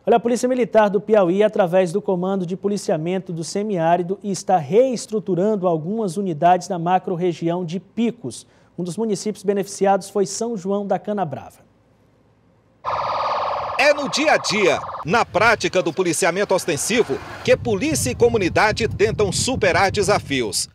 Olha, a Polícia Militar do Piauí, através do Comando de Policiamento do Semiárido, está reestruturando algumas unidades na macro-região de Picos. Um dos municípios beneficiados foi São João da Canabrava. É no dia a dia, na prática do policiamento ostensivo, que polícia e comunidade tentam superar desafios.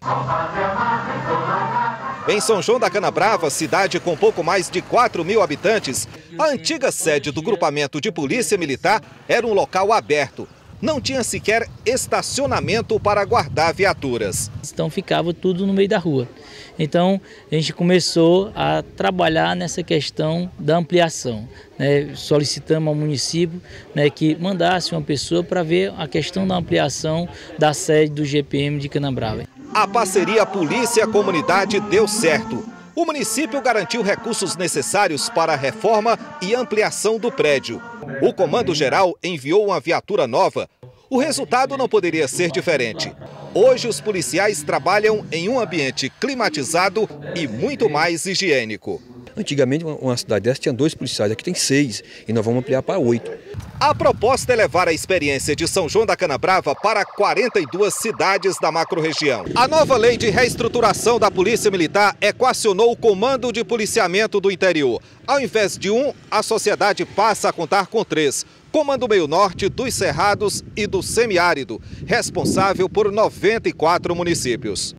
Em São João da Canabrava, cidade com pouco mais de 4.000 habitantes, a antiga sede do grupamento de polícia militar era um local aberto. Não tinha sequer estacionamento para guardar viaturas. Então ficava tudo no meio da rua. Então a gente começou a trabalhar nessa questão da ampliação. Solicitamos ao município que mandasse uma pessoa para ver a questão da ampliação da sede do GPM de Canabrava. A parceria polícia-comunidade deu certo. O município garantiu recursos necessários para a reforma e ampliação do prédio. O Comando Geral enviou uma viatura nova. O resultado não poderia ser diferente. Hoje os policiais trabalham em um ambiente climatizado e muito mais higiênico. Antigamente uma cidade dessa tinha 2 policiais, aqui tem 6 e nós vamos ampliar para 8. A proposta é levar a experiência de São João da Canabrava para 42 cidades da macro-região. A nova lei de reestruturação da Polícia Militar equacionou o Comando de Policiamento do Interior. Ao invés de 1, a sociedade passa a contar com 3. Comando Meio Norte, dos Cerrados e do Semiárido, responsável por 94 municípios.